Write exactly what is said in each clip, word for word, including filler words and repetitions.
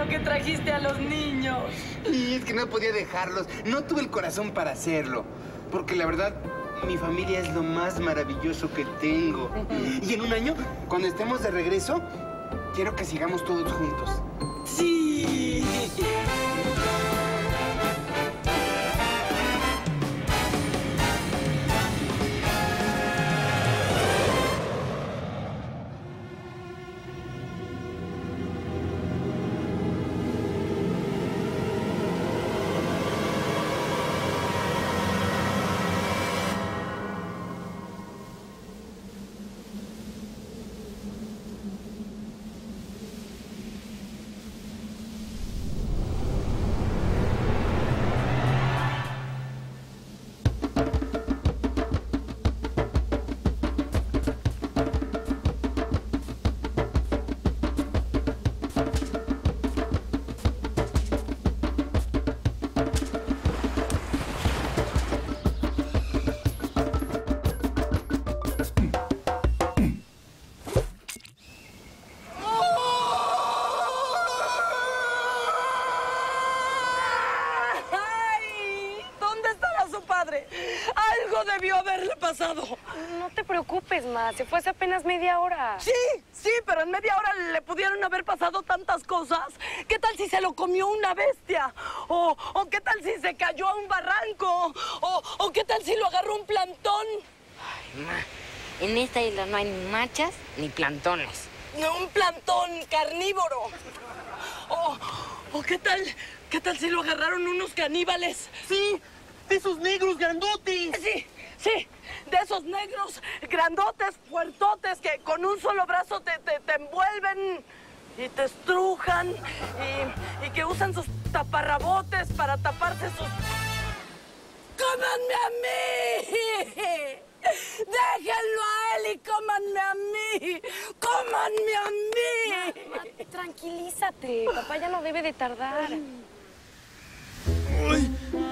bueno que trajiste a los niños. Y es que no podía dejarlos. No tuve el corazón para hacerlo. Porque la verdad, mi familia es lo más maravilloso que tengo. Y en un año, cuando estemos de regreso, quiero que sigamos todos juntos. ¡Sí! Algo debió haberle pasado. No te preocupes, Ma. Se fue hace apenas media hora. Sí, sí, pero en media hora le pudieron haber pasado tantas cosas. ¿Qué tal si se lo comió una bestia? O, o ¿qué tal si se cayó a un barranco? O, o ¿qué tal si lo agarró un plantón? Ay, Ma, en esta isla no hay ni machas ni plantones. No, un plantón carnívoro. O, o ¿qué tal, qué tal si lo agarraron unos caníbales? Sí. ¡De esos negros grandotes! Sí, sí, de esos negros grandotes, fuertotes, que con un solo brazo te, te, te envuelven y te estrujan y, y que usan sus taparrabotes para taparse sus... ¡Cómanme a mí! ¡Déjenlo a él y cómanme a mí! ¡Cómanme a mí! Ma, tranquilízate, papá ya no debe de tardar. Uy.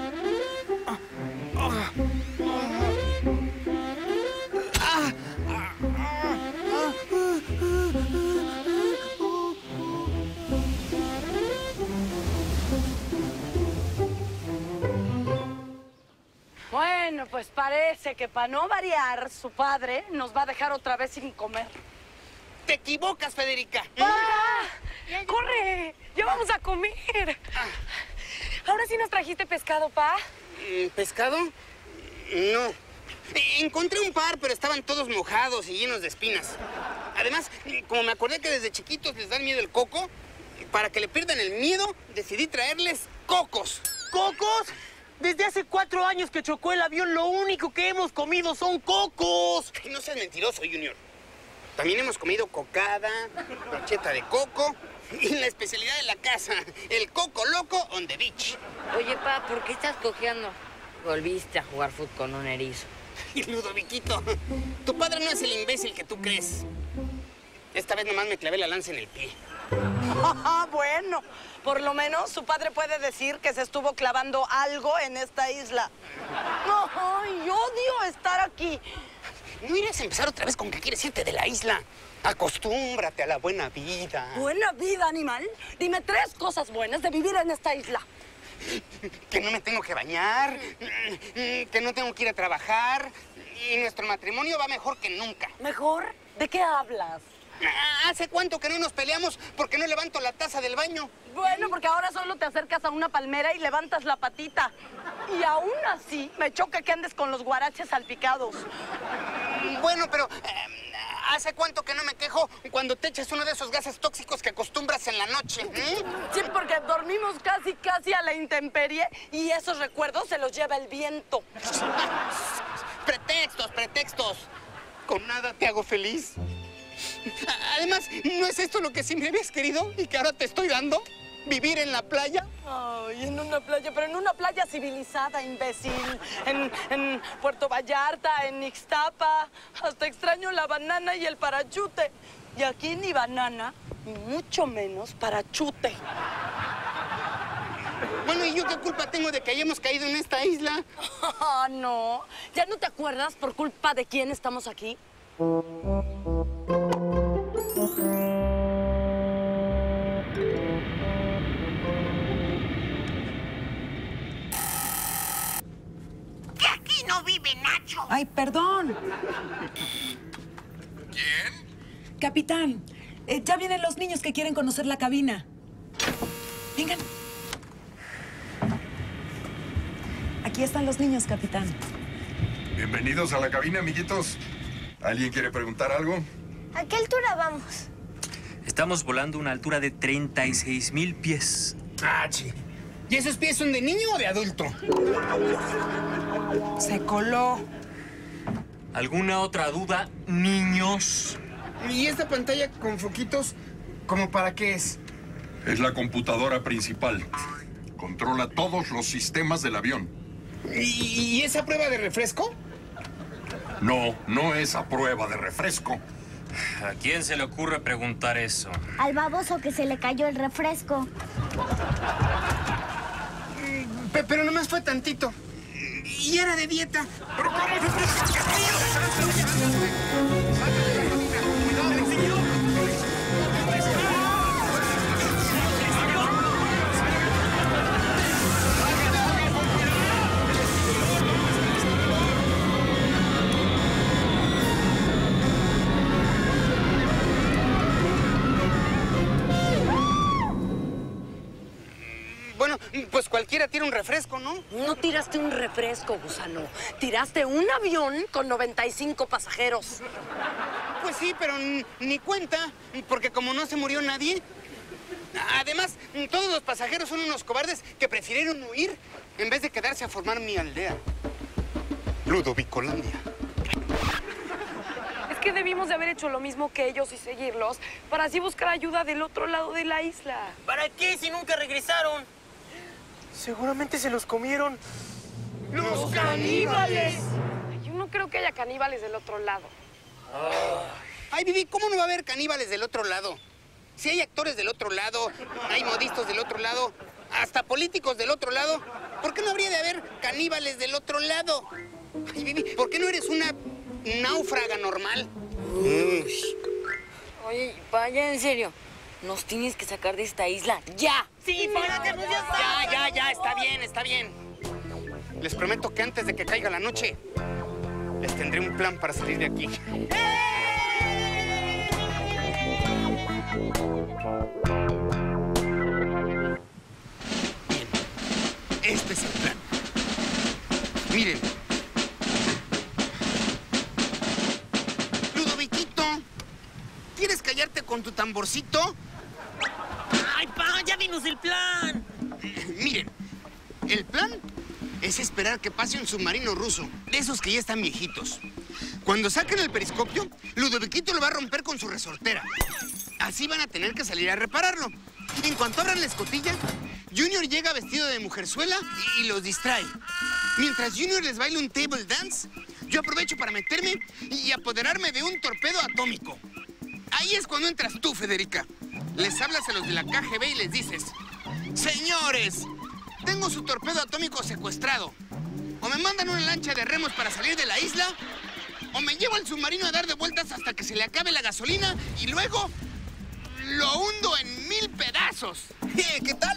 Bueno, pues parece que para no variar, su padre nos va a dejar otra vez sin comer. ¡Te equivocas, Federica! ¡Ah! ¡Corre! ¡Ya vamos a comer! ¿Ahora sí nos trajiste pescado, pa? ¿Pescado? No. Encontré un par, pero estaban todos mojados y llenos de espinas. Además, como me acordé que desde chiquitos les dan miedo el coco, para que le pierdan el miedo, decidí traerles cocos. ¿Cocos? Desde hace cuatro años que chocó el avión, lo único que hemos comido son cocos. No seas mentiroso, Junior. También hemos comido cocada, brocheta de coco y la especialidad de la casa, el coco loco on the beach. Oye, pa, ¿por qué estás cojeando? Volviste a jugar fútbol con un erizo. Y Ludoviquito, tu padre no es el imbécil que tú crees. Esta vez nomás me clavé la lanza en el pie. Ah, bueno, por lo menos su padre puede decir que se estuvo clavando algo en esta isla. Ay, odio estar aquí. No irás a empezar otra vez con que quieres irte de la isla. Acostúmbrate a la buena vida. ¿Buena vida, animal? Dime tres cosas buenas de vivir en esta isla. Que no me tengo que bañar, que no tengo que ir a trabajar y nuestro matrimonio va mejor que nunca. ¿Mejor? ¿De qué hablas? ¿Hace cuánto que no nos peleamos porque no levanto la taza del baño? Bueno, porque ahora solo te acercas a una palmera y levantas la patita. Y aún así me choca que andes con los guaraches salpicados. Bueno, pero eh, ¿hace cuánto que no me quejo cuando te echas uno de esos gases tóxicos que acostumbras en la noche? ¿eh? Sí, porque dormimos casi, casi a la intemperie y esos recuerdos se los lleva el viento. Pretextos, pretextos. Con nada te hago feliz. Además, ¿no es esto lo que siempre habías querido y que ahora te estoy dando? ¿Vivir en la playa? Ay, en una playa, pero en una playa civilizada, imbécil. En, en Puerto Vallarta, en Ixtapa. Hasta extraño la banana y el parachute. Y aquí ni banana, ni mucho menos parachute. Bueno, ¿y yo qué culpa tengo de que hayamos caído en esta isla? Ah, no. ¿Ya no te acuerdas por culpa de quién estamos aquí? Ay, perdón. ¿Quién? Capitán, eh, ya vienen los niños que quieren conocer la cabina. Vengan. Aquí están los niños, capitán. Bienvenidos a la cabina, amiguitos. ¿Alguien quiere preguntar algo? ¿A qué altura vamos? Estamos volando a una altura de treinta y seis mil pies. Ah, sí. ¿Y esos pies son de niño o de adulto? Se coló. ¿Alguna otra duda, niños? ¿Y esta pantalla con foquitos, cómo para qué es? Es la computadora principal. Controla todos los sistemas del avión. ¿Y, y esa prueba de refresco? No, no es a prueba de refresco. ¿A quién se le ocurre preguntar eso? Al baboso que se le cayó el refresco. Pe- pero nomás fue tantito. Y era de dieta. ¿Pero cómo se... Bueno, pues cualquiera tira un refresco, ¿no? No tiraste un refresco, gusano. Tiraste un avión con noventa y cinco pasajeros. Pues sí, pero n- ni cuenta, porque como no se murió nadie. Además, todos los pasajeros son unos cobardes que prefirieron huir en vez de quedarse a formar mi aldea. Ludovicolandia. Es que debimos de haber hecho lo mismo que ellos y seguirlos para así buscar ayuda del otro lado de la isla. ¿Para qué si nunca regresaron? Seguramente se los comieron. ¡Los caníbales! Yo no creo que haya caníbales del otro lado. Ay, Vivi, ¿cómo no va a haber caníbales del otro lado? Si hay actores del otro lado, hay modistas del otro lado, hasta políticos del otro lado, ¿por qué no habría de haber caníbales del otro lado? Ay, Vivi, ¿por qué no eres una náufraga normal? Uy. Oye, vaya, en serio. Nos tienes que sacar de esta isla ya. Sí, para que nos ya Ya, ya, ya, está bien, está bien. Les prometo que antes de que caiga la noche, les tendré un plan para salir de aquí. Bien, este es el plan. Miren. Ludoviquito, ¿quieres callarte con tu tamborcito? ¡Ay, pa! ¡Ya dinos el plan! Miren, el plan es esperar que pase un submarino ruso, de esos que ya están viejitos. Cuando saquen el periscopio, Ludoviquito lo va a romper con su resortera. Así van a tener que salir a repararlo. En cuanto abran la escotilla, Junior llega vestido de mujerzuela y, y los distrae. Mientras Junior les baila un table dance, yo aprovecho para meterme y apoderarme de un torpedo atómico. Ahí es cuando entras tú, Federica. Les hablas a los de la K G B y les dices: señores, tengo su torpedo atómico secuestrado. O me mandan una lancha de remos para salir de la isla, o me llevo al submarino a dar de vueltas hasta que se le acabe la gasolina y luego lo hundo en mil pedazos. ¿Qué tal?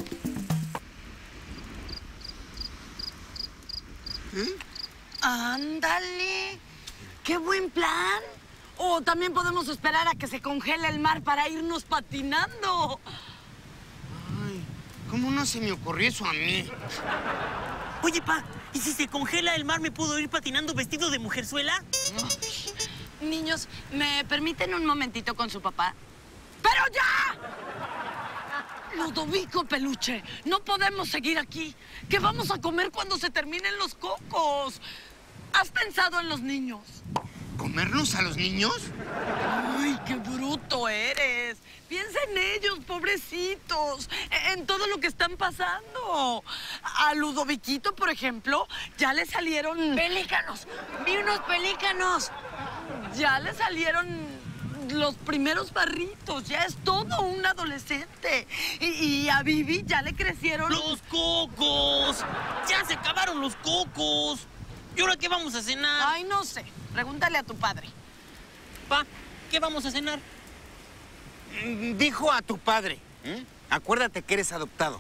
¿Eh? ¡Ándale! ¡Qué buen plan! O también podemos esperar a que se congele el mar para irnos patinando. Ay, ¿cómo no se me ocurrió eso a mí? Oye, pa, ¿y si se congela el mar me puedo ir patinando vestido de mujerzuela? Niños, ¿me permiten un momentito con su papá? ¡Pero ya! Ludovico Peluche, no podemos seguir aquí. ¿Qué vamos a comer cuando se terminen los cocos? ¿Has pensado en los niños? ¿Comernos a los niños? ¡Ay, qué bruto eres! Piensa en ellos, pobrecitos, en todo lo que están pasando. A Ludoviquito, por ejemplo, ya le salieron... ¡Pelícanos! ¡Vi unos pelícanos! Ya le salieron los primeros barritos, ya es todo un adolescente. Y, y a Vivi ya le crecieron... ¡Los cocos! ¡Ya se acabaron los cocos! ¿Y ahora qué vamos a cenar? Ay, no sé. Pregúntale a tu padre. Pa, ¿qué vamos a cenar? Dijo a tu padre. ¿Eh? Acuérdate que eres adoptado.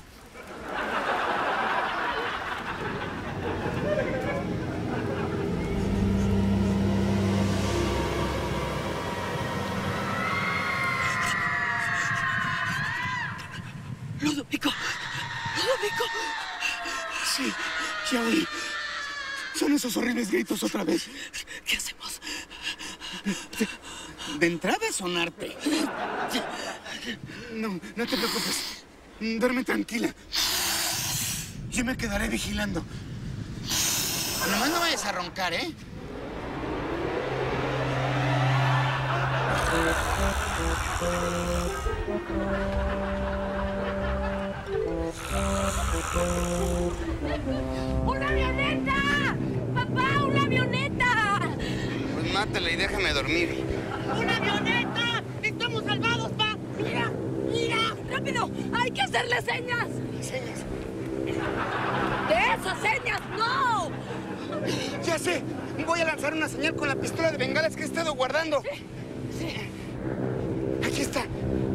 Ludovico. Ludovico. Sí, ya oí. Son esos horribles gritos otra vez. ¿Qué hacemos? De, de entrada, sonarte. No, no te preocupes. Duerme tranquila. Yo me quedaré vigilando. Nomás no vayas a roncar, ¿eh? ¡Una avioneta! ¡Papá, una avioneta! Pues mátala y déjame dormir. ¡Una avioneta! ¡Estamos salvados, pa! ¡Mira! ¡Mira! ¡Rápido! ¡Hay que hacerle señas! ¿Señas? ¡De esas señas! ¡No! Ya sé. Voy a lanzar una señal con la pistola de bengalas que he estado guardando. Sí, sí. Aquí está.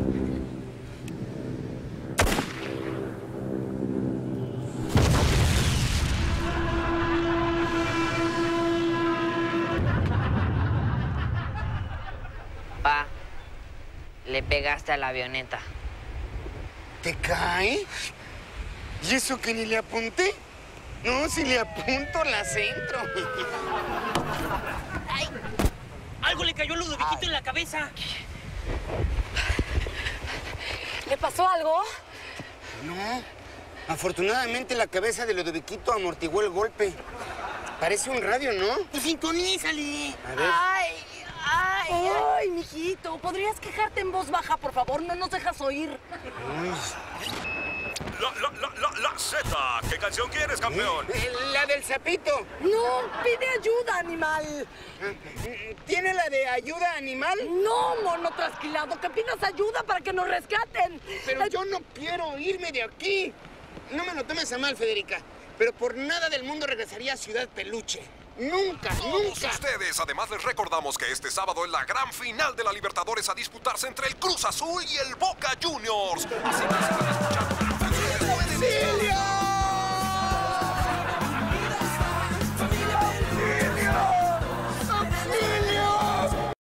Pa, le pegaste a la avioneta. ¿Te cae? ¿Y eso que ni le apunté? No, si le apunto, la centro. ¡Ay! Algo le cayó a Ludoviquito en la cabeza. ¿Le pasó algo? No. Afortunadamente, la cabeza de Ludoviquito amortiguó el golpe. Parece un radio, ¿no? Pues sintonízale. A ver. ¡Ay! ¡Ay! ¡Ay, mijito! ¿Podrías quejarte en voz baja, por favor? No nos dejas oír. La, la, la, la, la Z. ¿Qué canción quieres, campeón? Eh, La del sapito. No, pide ayuda, animal. ¿Tiene la de ayuda animal? No, mono trasquilado, que pidas ayuda para que nos rescaten. Pero yo no quiero irme de aquí. No me lo tomes a mal, Federica. Pero por nada del mundo regresaría a Ciudad Peluche. Nunca, Todos nunca. ustedes, además les recordamos que este sábado es la gran final de la Libertadores a disputarse entre el Cruz Azul y el Boca Juniors. Así que sigan escuchando. ¡Auxilio! ¡Auxilio!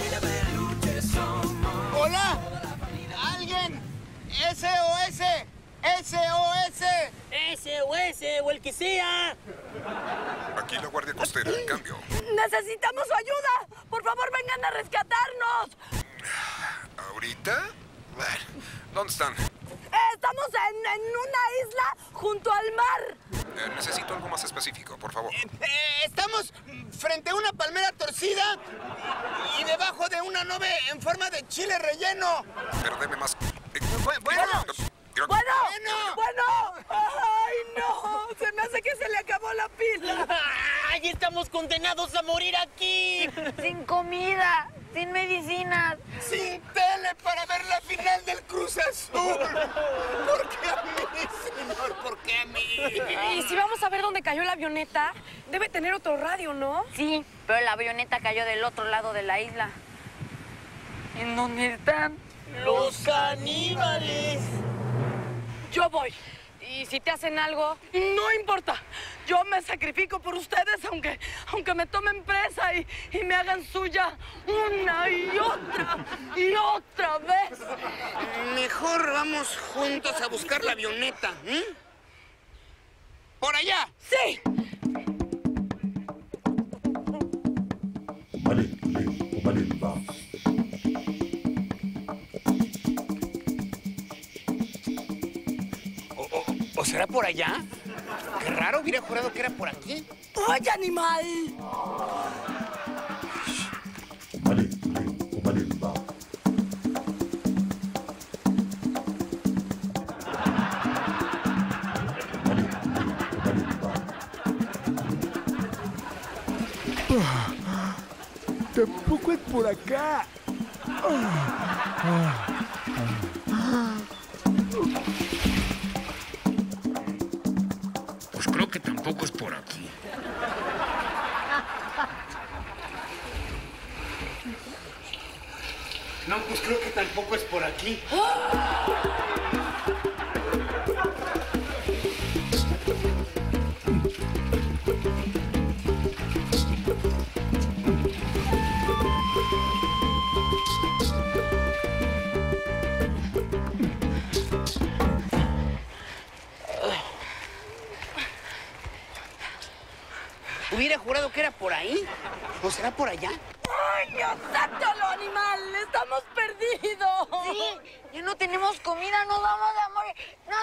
¡Hola! ¿Alguien? ¡S O S! ¡S O S! ¡S O S o el que sea! Aquí la Guardia Costera, en cambio. Necesitamos su ayuda. Por favor, vengan a rescatarnos. ¿Ahorita? Bueno, ¿dónde están? Estamos en, en una isla junto al mar. Eh, necesito algo más específico, por favor. Eh, estamos frente a una palmera torcida y debajo de una nube en forma de chile relleno. Pero deme más. Eh, Bueno, Bueno, Bueno. bueno, bueno. Ay, no. Se me hace que se le acabó la pila. ¡Ay, estamos condenados a morir aquí! Sin comida, sin medicinas. sin tele para ver la final del Cruz Azul. ¿Por qué a mí, señor? ¿Por qué a mí? Y si vamos a ver dónde cayó la avioneta, debe tener otro radio, ¿no? Sí, pero la avioneta cayó del otro lado de la isla. ¿En dónde están? ¡Los caníbales! Yo voy. Y si te hacen algo, no importa. Yo me sacrifico por ustedes, aunque, aunque me tomen presa y, y me hagan suya una y otra y otra vez. Mejor vamos juntos a buscar la avioneta. ¿eh? ¡Por allá! ¡Sí! ¿O, o, ¿O será por allá? Qué raro, hubiera jurado que era por aquí. ¡Oye, animal! Tampoco es por acá. Pues creo que tampoco es por aquí. No, pues creo que tampoco es por aquí. Hubiera jurado que era por ahí. ¿O será por allá? ¡Ay, Dios santo, lo animal! ¡Estamos perdidos! Sí, ya no tenemos comida, nos vamos a morir.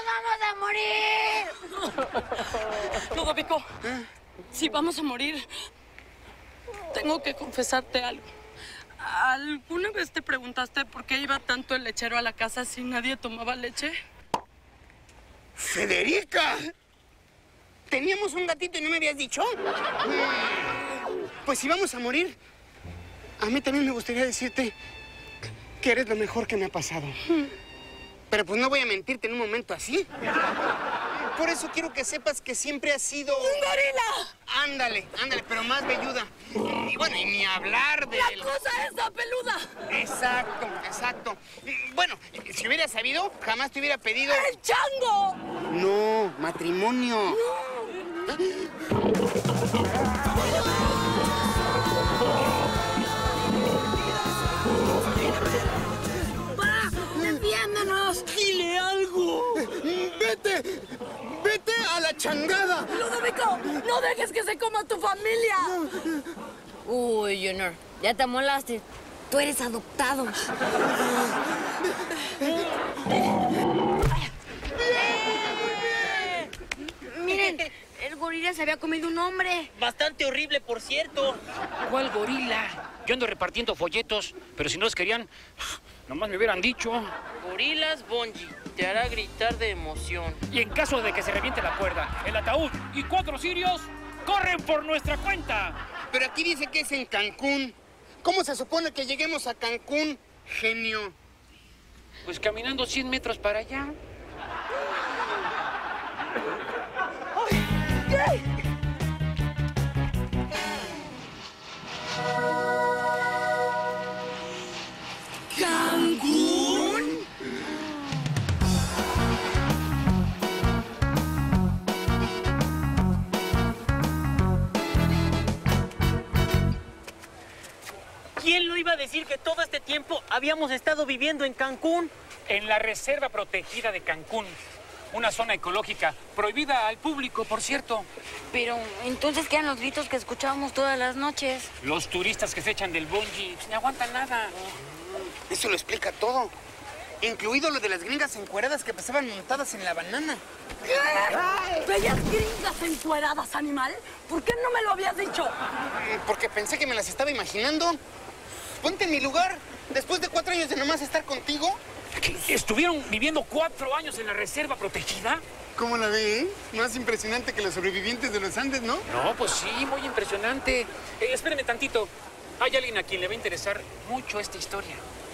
¡Nos vamos a morir! Ludovico, ¿eh? Si vamos a morir, tengo que confesarte algo. ¿Alguna vez te preguntaste por qué iba tanto el lechero a la casa si nadie tomaba leche? ¡Federica! ¿Teníamos un gatito y no me habías dicho? Pues si vamos a morir, a mí también me gustaría decirte que eres lo mejor que me ha pasado. Pero pues no voy a mentirte en un momento así. Por eso quiero que sepas que siempre has sido... ¡Un gorila! Ándale, ándale, pero más velluda. Y bueno, y ni hablar de... ¡La cosa esa peluda! Exacto, exacto. Bueno, si hubiera sabido, jamás te hubiera pedido... ¡El chango! No, matrimonio. No. ¡Va! ¡Defiéndonos! ¡Dile algo! ¡Vete! ¡Vete a la changada! ¡Ludovico! ¡No dejes que se coma tu familia! Uy, Junior, ya te molaste. Tú eres adoptado. Miren, el gorila se había comido un hombre. Bastante horrible, por cierto. ¿Cuál gorila? Yo ando repartiendo folletos, pero si no los querían, nomás me hubieran dicho. Gorilas Bonji, te hará gritar de emoción. Y en caso de que se reviente la cuerda, el ataúd y cuatro sirios corren por nuestra cuenta. Pero aquí dice que es en Cancún. ¿Cómo se supone que lleguemos a Cancún, genio? Pues caminando cien metros para allá. ¿Qué? ¿Cancún? ¿Quién lo iba a decir que todo este tiempo habíamos estado viviendo en Cancún? En la Reserva Protegida de Cancún. Una zona ecológica prohibida al público, por cierto. Pero entonces quedan los gritos que escuchábamos todas las noches. Los turistas que se echan del bungee pues, no aguantan nada. Eso lo explica todo. Incluido lo de las gringas encueradas que pasaban montadas en la banana. ¿Qué? ¿Bellas gringas encueradas, animal? ¿Por qué no me lo habías dicho? Porque pensé que me las estaba imaginando. Ponte en mi lugar. Después de cuatro años de nomás estar contigo. ¿Estuvieron viviendo cuatro años en la Reserva Protegida? ¿Cómo la ve, eh? Más impresionante que los sobrevivientes de los Andes, ¿no? No, pues sí, muy impresionante. Eh, espéreme tantito. Hay alguien a quien le va a interesar mucho esta historia.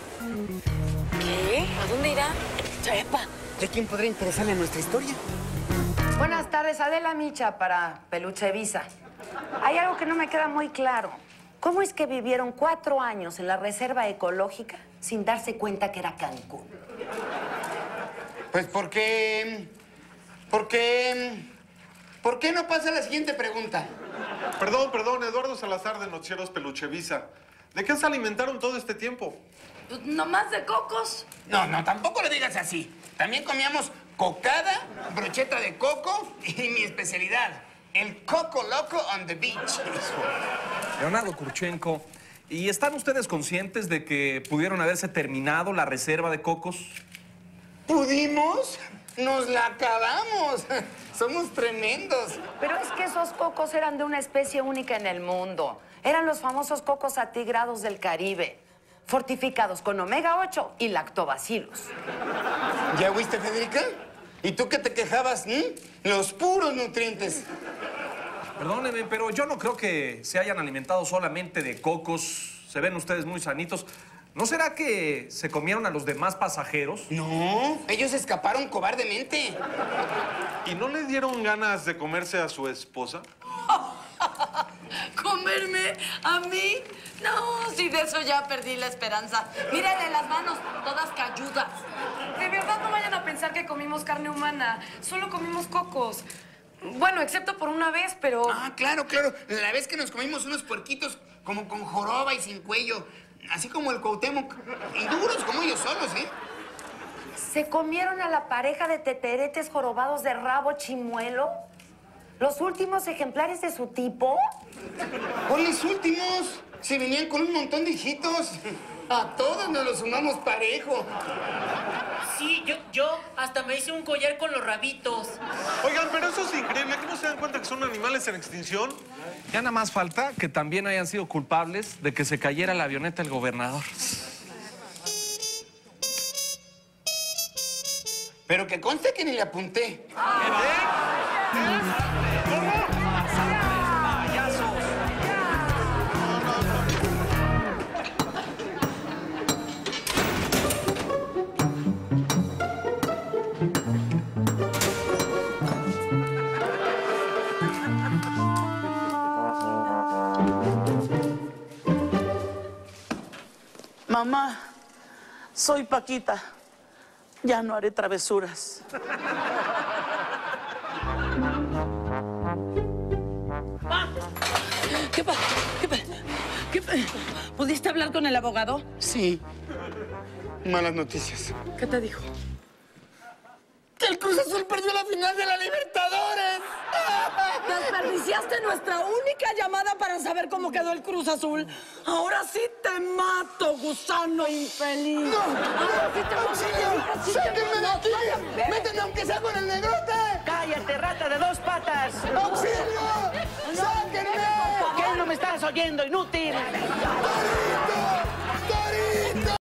¿Qué? ¿A dónde irá? Sepa. ¿De quién podría interesarle nuestra historia? Buenas tardes, Adela Micha para Peluche Visa. Hay algo que no me queda muy claro. ¿Cómo es que vivieron cuatro años en la reserva ecológica sin darse cuenta que era Cancún? Pues porque... Porque... ¿Por qué no pasa la siguiente pregunta? Perdón, perdón, Eduardo Salazar de Nocheros Peluche Visa. ¿De qué se alimentaron todo este tiempo? Pues nomás de cocos. No, no, tampoco lo digas así. También comíamos cocada, brocheta de coco y mi especialidad, el coco loco on the beach. Leonardo Kurchenko, ¿y están ustedes conscientes de que pudieron haberse terminado la reserva de cocos? ¿Pudimos? ¡Nos la acabamos! Somos tremendos. Pero es que esos cocos eran de una especie única en el mundo. Eran los famosos cocos atigrados del Caribe, fortificados con omega ocho y lactobacillus. ¿Ya oíste, Federica? ¿Y tú qué te quejabas? ¿eh? Los puros nutrientes. Perdónenme, pero yo no creo que se hayan alimentado solamente de cocos. Se ven ustedes muy sanitos. ¿No será que se comieron a los demás pasajeros? No, ellos escaparon cobardemente. ¿Y no le dieron ganas de comerse a su esposa? ¿Comerme a mí? No, si de eso ya perdí la esperanza. Mírenle las manos, todas calludas. De verdad no vayan a pensar que comimos carne humana. Solo comimos cocos. Bueno, excepto por una vez, pero... Ah, claro, claro. La vez que nos comimos unos puerquitos como con joroba y sin cuello. Así como el Cuauhtémoc. Y duros como ellos solos, ¿eh? ¿Se comieron a la pareja de teteretes jorobados de rabo chimuelo? ¿Los últimos ejemplares de su tipo? ¿Cuáles últimos? Si venían con un montón de hijitos. A todos nos los sumamos parejo. Sí, yo, yo hasta me hice un collar con los rabitos. Oigan, pero eso es increíble. ¿Aquí no se dan cuenta que son animales en extinción? Ya nada más falta que también hayan sido culpables de que se cayera la avioneta del gobernador. Pero que conste que ni le apunté. Mamá, soy Paquita. Ya no haré travesuras. ¿Qué pasa? ¿Qué pasa? ¿Qué pa- ¿Pudiste hablar con el abogado? Sí. Malas noticias. ¿Qué te dijo? ¡Que el Cruz Azul perdió la final de la Libertadores! Desperdiciaste nuestra única llamada para saber cómo quedó el Cruz Azul. Ahora sí te mato, gusano infeliz. ¡No! Ahora sí te mato. ¡Auxilio! Ahora sí te ¡Sáquenme de mato. aquí! ¡Méteme aunque sea con el negrote! ¡Cállate, rata de dos patas! ¡Auxilio! ¡Sáquenme! ¿Por qué no me estás oyendo, inútil? ¡Torito! ¡Torito!